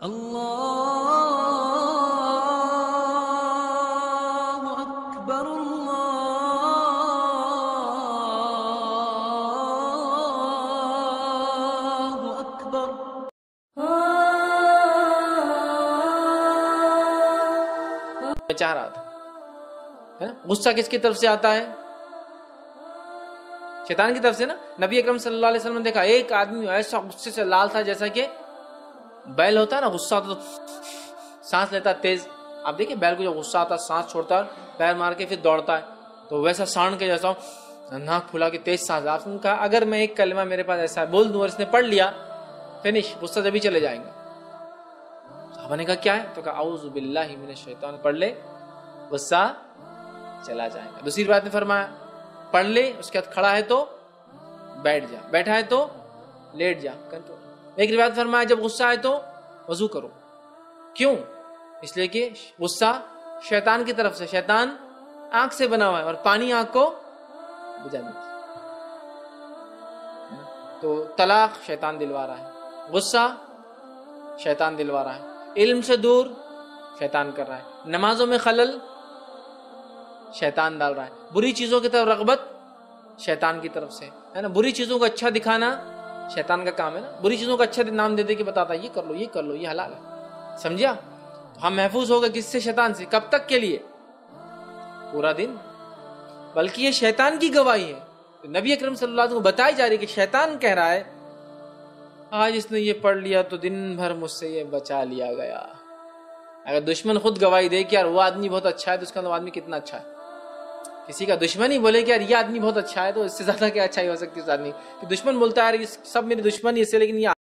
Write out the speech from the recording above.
اللہ اکبر اللہ اکبر۔ میں چاہ رہا تھا غصہ کس کی طرف سے آتا ہے؟ شیطان کی طرف سے نا۔ نبی اکرم صلی اللہ علیہ وسلم نے دیکھا ایک آدمی ایسا غصے سے لال تھا جیسا کہ بیل ہوتا ہے نا، غصہ ہوتا تو سانس لیتا تیز۔ آپ دیکھیں بیل کو جو غصہ آتا سانس چھوڑتا ہے، پیر مار کے پھر دوڑتا ہے، تو ویسا سانڈ کے جیسا ناک پھلا کے تیز سانس۔ آپ نے کہا اگر میں ایک کلمہ میرے پاس ایسا بول دوں اور اس نے پڑھ لیا فنش، غصہ جبھی چلے جائیں گے۔ صحابہ نے کہا کیا ہے؟ تو کہا اعوذ باللہ من الشیطان، پڑھ لے غصہ چلا جائے گا۔ دوسری بات نے فرمایا پڑھ لے، اس کے بعد کھڑا ہے تو بیٹھ جا، بیٹھا ہے تو لیٹ جا، کنٹرول۔ ایک روایت فرمایا جب غصہ آئے تو وضو کرو۔ کیوں؟ اس لیے کہ غصہ شیطان کی طرف سے، شیطان آنکھ سے بنا ہوا ہے اور پانی آنکھ کو بجھا دیتی۔ تو طلاق شیطان دلوا رہا ہے، غصہ شیطان دلوا رہا ہے، علم سے دور شیطان کر رہا ہے، نمازوں میں خلل شیطان ڈال رہا ہے، بری چیزوں کی طرف رغبت شیطان کی طرف سے ہے نا۔ بری چیزوں کو اچھا دکھانا شیطان کا کام ہے نا، بری چیزوں کو اچھا نام دے دے کے بتاتا ہے یہ کر لو یہ کر لو یہ حلال ہے، سمجھا؟ تو ہم محفوظ ہو گئے کس سے؟ شیطان سے۔ کب تک کے لیے؟ پورا دن۔ بلکہ یہ شیطان کی گواہی ہے، نبی اکرم صلی اللہ علیہ وسلم کو بتائی جا رہی ہے کہ شیطان کہہ رہا ہے آج اس نے یہ پڑھ لیا تو دن بھر مجھ سے یہ بچا لیا گیا۔ اگر دشمن خود گواہی دے کہ یار وہ آدمی بہت اچھا ہے تو اس کا وہ آدمی کتنا اچھا ہے۔ کسی کا دشمن ہی بولے کہ یار یہ آدمی بہت اچھا ہے تو اس سے زیادہ کیا اچھائی ہو سکتی ہے اس آدمی کی؟ دشمن بولتا ہے یار یہ سب میرے دشمن ہی، اس سے لیکن یہ